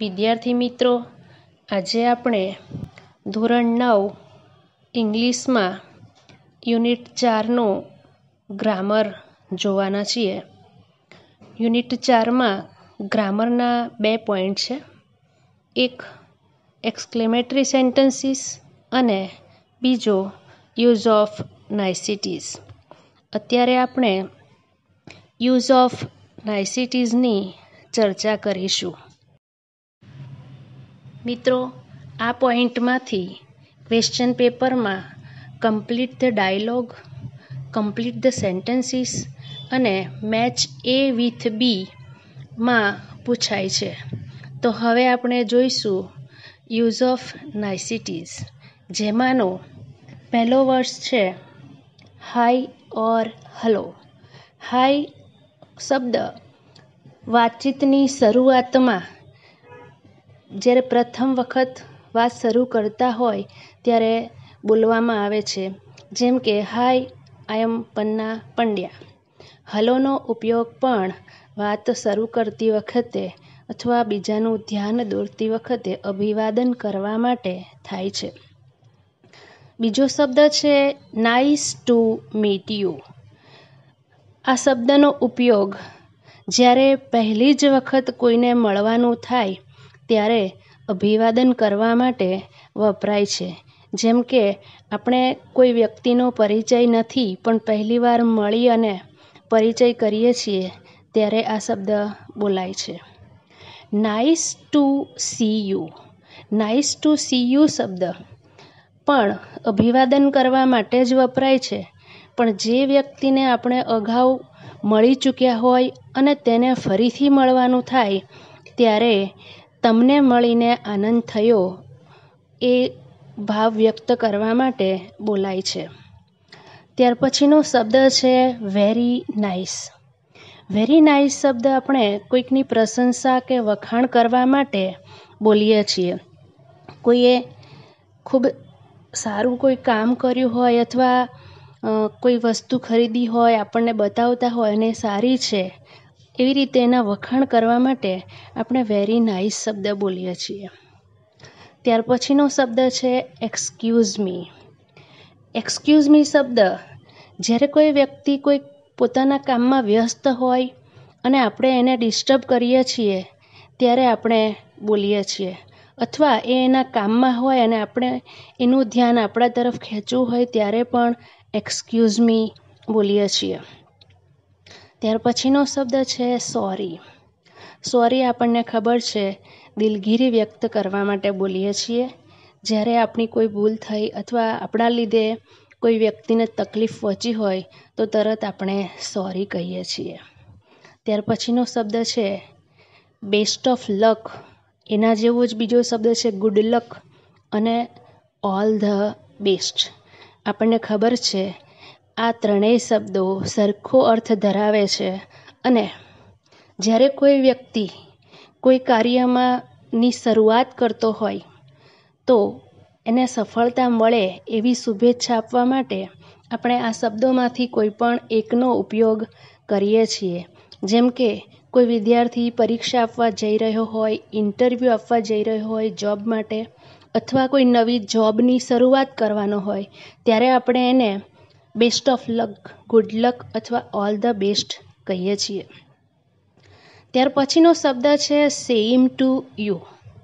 વિદ્યાર્થી મિત્રો, આજે આપણે ધોરણ 9 ઇંગ્લિશમાં યુનિટ 4નું ગ્રામર જોવાના છીએ. યુનિટ 4માં ગ્રામરના 2 પોઈન્ટ છે. એક એક્સક્લેમેટરી સેન્ટેન્સીસ અને બીજો યુઝ ઓફ નાઇસિટીઝ. અત્યારે આપણે યુઝ ઓફ નાઇસિટીઝની ચર્ચા કરીશું. મિત્રો, આ પોઈન્ટમાંથી ક્વેશ્ચન પેપરમાં complete the dialogue, complete the sentences અને મેચ એ વિથ બી માં પૂછાય છે. તો હવે આપણે જોઈશું યુઝ ઓફ નાઇસિટીઝ, જેમાંનો પહેલો વર્ડ છે હાય ઓર હલો. હાય શબ્દ વાતચીતની શરૂઆતમાં જ્યારે પ્રથમ વખત વાત શરૂ કરતા હોય ત્યારે બોલવામાં આવે છે, જેમ કે હાય, આઈ એમ પન્ના પંડ્યા. હલોનો ઉપયોગ પણ વાત શરૂ કરતી વખતે અથવા બીજાનું ધ્યાન દોરતી વખતે અભિવાદન કરવા માટે થાય છે. બીજો શબ્દ છે નાઇસ ટુ મીટ યુ. આ શબ્દનો ઉપયોગ જ્યારે પહેલી જ વખત કોઈને મળવાનું થાય ત્યારે અભિવાદન કરવા માટે વપરાય છે. જેમ કે આપણે કોઈ વ્યક્તિનો પરિચય નથી પણ પહેલીવાર મળી અને પરિચય કરીએ છીએ ત્યારે આ શબ્દ બોલાય છે. Nice to see you. Nice to see you શબ્દ પણ અભિવાદન કરવા માટે જ વપરાય છે, પણ જે વ્યક્તિને આપણે અગાઉ મળી ચૂક્યા હોય અને તેને ફરીથી મળવાનું થાય ત્યારે તમને મળીને આનંદ થયો એ ભાવ વ્યક્ત કરવા માટે બોલાય છે. ત્યાર પછીનો શબ્દ છે વેરી નાઇસ. વેરી નાઇસ શબ્દ આપણે કોઈકની પ્રશંસા કે વખાણ કરવા માટે બોલીએ છીએ. કોઈએ ખૂબ સારું કોઈ કામ કર્યું હોય અથવા કોઈ વસ્તુ ખરીદી હોય, આપણને બતાવતા હોય અને સારી છે એવી રીતે એના વખાણ કરવા માટે આપણે વેરી નાઇસ શબ્દ બોલીએ છીએ. ત્યાર પછીનો શબ્દ છે એક્સક્યુઝ મી. એક્સક્યુઝ મી શબ્દ જ્યારે કોઈ વ્યક્તિ કોઈ પોતાના કામમાં વ્યસ્ત હોય અને આપણે એને ડિસ્ટર્બ કરીએ છીએ ત્યારે આપણે બોલીએ છીએ, અથવા એ એના કામમાં હોય અને આપણે એનું ધ્યાન આપણા તરફ ખેંચવું હોય ત્યારે પણ એક્સક્યુઝ મી બોલીએ છીએ. ત્યાર પછીનો શબ્દ છે સોરી. સોરી આપણને ખબર છે દિલગીરી વ્યક્ત કરવા માટે બોલીએ છીએ. જ્યારે આપણી કોઈ ભૂલ થઈ અથવા આપણા લીધે કોઈ વ્યક્તિને તકલીફ પહોંચી હોય તો તરત આપણે સોરી કહીએ છીએ. ત્યાર પછીનો શબ્દ છે બેસ્ટ ઓફ લક. એના જેવો જ બીજો શબ્દ છે ગુડ લક અને ઓલ ધ બેસ્ટ. આપણને ખબર છે આ ત્રણેય શબ્દો સરખો અર્થ ધરાવે છે અને જ્યારે કોઈ વ્યક્તિ કોઈ કાર્યમાં ની શરૂઆત કરતો હોય તો એને સફળતા મળે એવી શુભેચ્છા આપવા માટે આપણે આ શબ્દોમાંથી કોઈ પણ એકનો ઉપયોગ કરીએ છીએ. જેમ કે કોઈ વિદ્યાર્થી પરીક્ષા આપવા જઈ રહ્યો હોય, ઇન્ટરવ્યૂ આપવા જઈ રહ્યો હોય જોબ માટે, અથવા કોઈ નવી જોબની શરૂઆત કરવાનો હોય ત્યારે આપણે એને best of luck, good luck અથવા ઓલ ધ બેસ્ટ કહીએ છીએ. ત્યાર પછીનો શબ્દ છે સેમ ટુ યુ.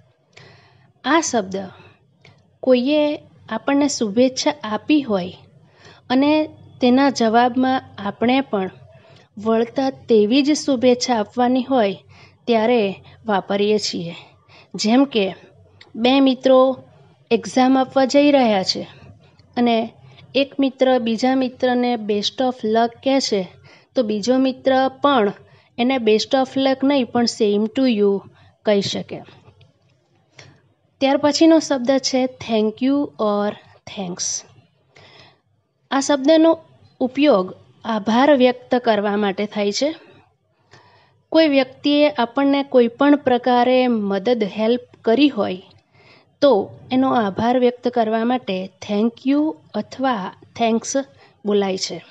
આ શબ્દ કોઈએ આપણને શુભેચ્છા આપી હોય અને તેના જવાબમાં આપણે પણ વળતા તેવી જ શુભેચ્છા આપવાની હોય ત્યારે વાપરીએ છીએ. જેમ કે 2 મિત્રો એક્ઝામ આપવા જઈ રહ્યા છે અને એક મિત્ર બીજા મિત્રને બેસ્ટ ઓફ લક કહે છે તો બીજો મિત્ર પણ એને બેસ્ટ ઓફ લક નહીં પણ સેમ ટુ યુ કહી શકે. ત્યાર પછીનો શબ્દ છે થેન્ક યુ ઓર થેન્ક્સ. આ શબ્દનો ઉપયોગ આભાર વ્યક્ત કરવા માટે થાય છે. કોઈ વ્યક્તિએ આપણને કોઈ પણ પ્રકારે મદદ, હેલ્પ કરી હોય તો એનો આભાર વ્યક્ત કરવા માટે થેન્ક યુ અથવા થેન્ક્સ બોલાય છે.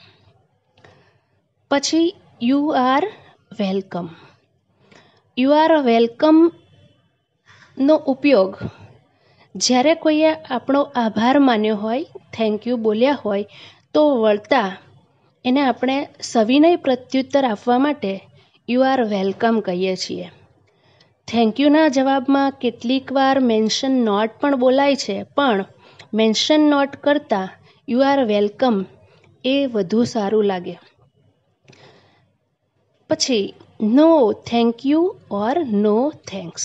પછી you are welcome. You are welcome નો ઉપયોગ જ્યારે કોઈએ આપણો આભાર માન્યો હોય, થેન્ક યુ બોલ્યા હોય, તો વળતા એને આપણે સવિનય પ્રત્યુત્તર આપવા માટે યુ આર વેલકમ કહીએ છીએ. થેન્ક યુના જવાબમાં કેટલીક વાર મેન્શન નોટ પણ બોલાય છે, પણ મેન્શન નોટ કરતાં યુ આર વેલકમ એ વધુ સારું લાગે. પછી no thank you or no thanks.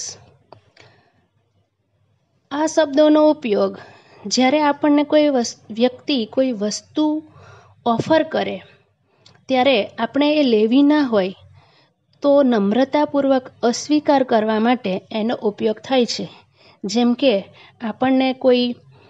આ શબ્દોનો ઉપયોગ જ્યારે આપણને કોઈ વ્યક્તિ કોઈ વસ્તુ ઓફર કરે ત્યારે આપણે એ લેવી ના હોય તો નમ્રતાપૂર્વક અસ્વીકાર કરવા માટે એનો ઉપયોગ થાય છે. જેમ કે આપણને કોઈ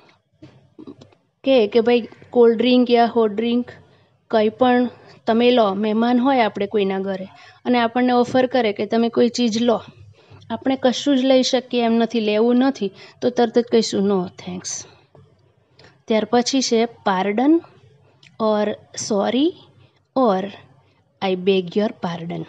કહે કે ભાઈ કોલ્ડ ડ્રિંક યા હોટ ડ્રિંક કંઈ પણ તમે લો, મહેમાન હોય આપણે કોઈના ઘરે અને આપણને ઓફર કરે કે તમે કોઈ ચીજ લો, આપણે કશું જ લઈ શકીએ એમ નથી, લેવું નથી, તો તરત જ કહીશું નો થેન્ક્સ. ત્યાર પછી છે pardon or sorry or I beg your pardon.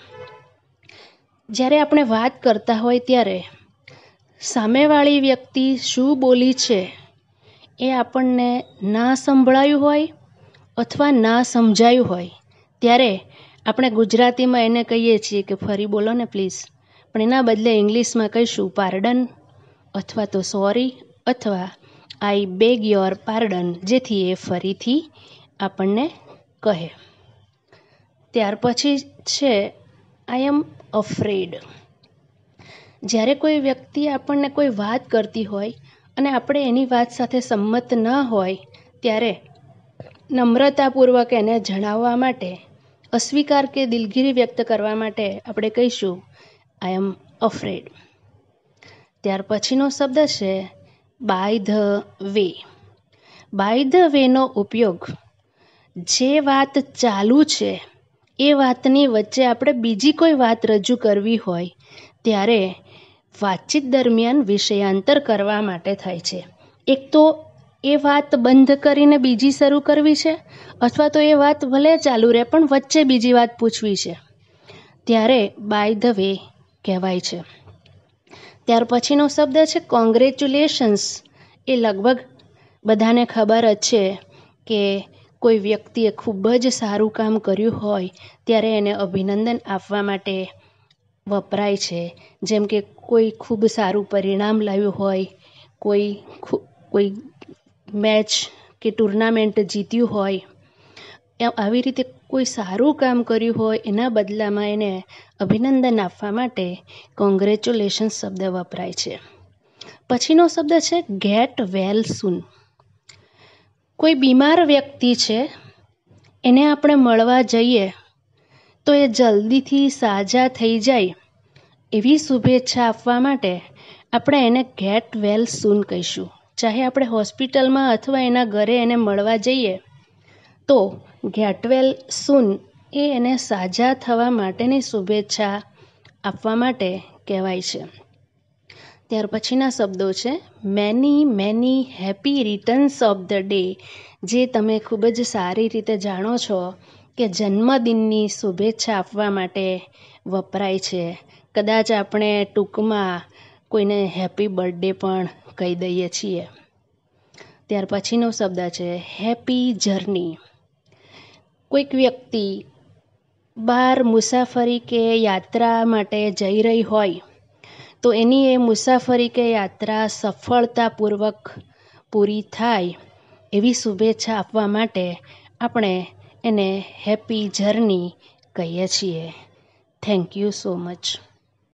જ્યારે આપણે વાત કરતા હોય ત્યારે સામેવાળી વ્યક્તિ શું બોલી છે એ આપણને ના સંભળાયું હોય અથવા ના સમજાયું હોય ત્યારે આપણે ગુજરાતીમાં એને કહીએ છીએ કે ફરી બોલો ને પ્લીઝ, પણ એના બદલે ઇંગ્લિશમાં કહીશું પાર્ડન અથવા તો સોરી અથવા આઈ બેગ યોર પાર્ડન, જેથી એ ફરીથી આપણને કહે. ત્યાર પછી છે આઈ એમ અફ્રેડ. જ્યારે કોઈ વ્યક્તિ આપણને કોઈ વાત કરતી હોય અને આપણે એની વાત સાથે સંમત ન હોય ત્યારે નમ્રતાપૂર્વક એને જણાવવા માટે, અસ્વીકાર કે દિલગીરી વ્યક્ત કરવા માટે આપણે કહીશું આઈ એમ અફ્રેડ. ત્યાર પછીનો શબ્દ છે by the way. By the વેનો ઉપયોગ જે વાત ચાલુ છે એ વાતની વચ્ચે આપણે બીજી કોઈ વાત રજૂ કરવી હોય ત્યારે વાતચીત દરમિયાન વિષયાંતર કરવા માટે થાય છે. એક તો એ વાત બંધ કરીને બીજી શરૂ કરવી છે, અથવા તો એ વાત ભલે ચાલુ રહે પણ વચ્ચે બીજી વાત પૂછવી છે, ત્યારે બાય ધ વે કહેવાય છે. ત્યાર પછીનો શબ્દ છે કોંગ્રેચ્યુલેશન્સ. એ લગભગ બધાને ખબર જ છે કે કોઈ વ્યક્તિએ ખૂબ જ સારું કામ કર્યું હોય ત્યારે એને અભિનંદન આપવા માટે વપરાય છે. જેમ કે કોઈ ખૂબ સારું પરિણામ લાવ્યું હોય, કોઈ મેચ કે ટુર્નામેન્ટ જીત્યું હોય, આવી રીતે કોઈ સારું કામ કર્યું હોય એના બદલામાં એને અભિનંદન આપવા માટે કોંગ્રેચ્યુલેશન્સ શબ્દ વપરાય છે. પછીનો શબ્દ છે ગેટ વેલ સૂન. કોઈ બીમાર વ્યક્તિ છે એને આપણે મળવા જઈએ તો એ જલ્દીથી સાજા થઈ જાય એવી શુભેચ્છા આપવા માટે આપણે એને ગેટ વેલ સૂન કહીશું. ચાહે આપણે હોસ્પિટલમાં અથવા એના ઘરે એને મળવા જઈએ તો ગેટ વેલ સૂન એ એને સાજા થવા માટેની શુભેચ્છા આપવા માટે કહેવાય છે. ત્યાર પછીના શબ્દો છે many happy returns of the day. જે તમે ખૂબ જ સારી રીતે જાણો છો કે જન્મદિનની શુભેચ્છા આપવા માટે વપરાય છે. કદાચ આપણે ટૂંકમાં કોઈને હેપી બર્થડે પણ કહી દઈએ છીએ. ત્યાર પછીનો શબ્દ છે હેપી જર્ની. કોઈક વ્યક્તિ બહાર મુસાફરી કે યાત્રા માટે જઈ રહી હોય તો એની એ મુસાફરી કે યાત્રા સફળતાપૂર્વક પૂરી થાય એવી શુભેચ્છા આપવા માટે આપણે એને હેપી જર્ની કહીએ છીએ. Thank you so much.